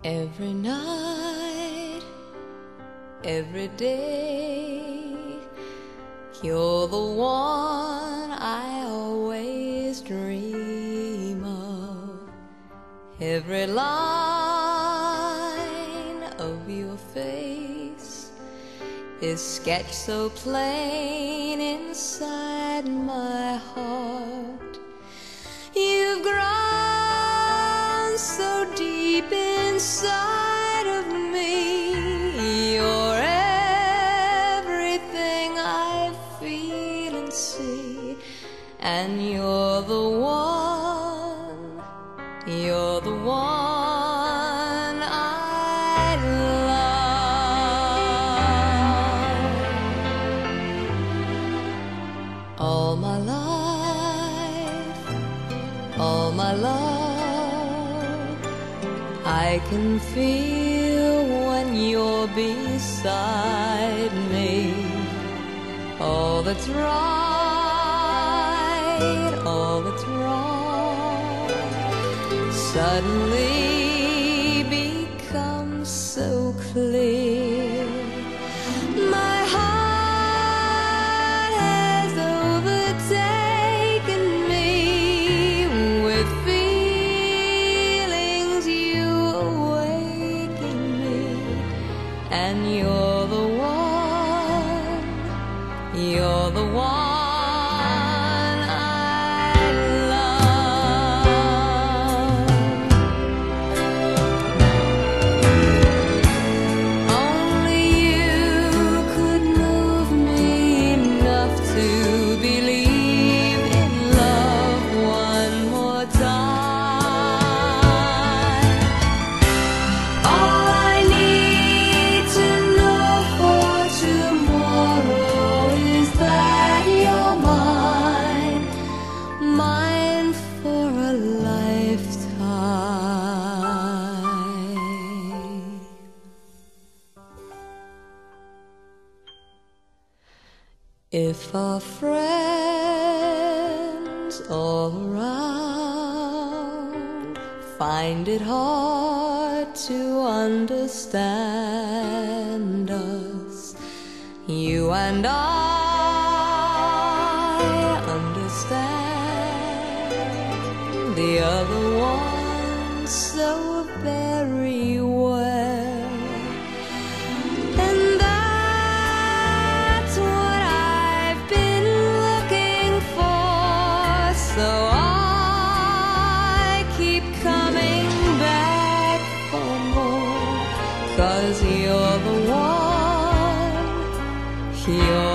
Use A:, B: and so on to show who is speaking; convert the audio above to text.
A: Every night, every day, you're the one I always dream of. Every line of your face is sketched so plain inside my heart. You've grown so deep inside of me. You're everything I feel and see, and you're the one, you're the one I love. All my life, all my love, I can feel when you're beside me. All that's right, all that's wrong, suddenly becomes so clear. My heart has overtaken me with feelings. You awaken me, and you're the one, you're the one I love. Only you could move me enough to believe in love one more time. All I need to know for tomorrow is that you're mine, mine for a lifetime. If our friends all around find it hard to understand us, you and I understand the other one so very well. And that's what I've been looking for, so I keep coming back for more, 'cause you're the one, you're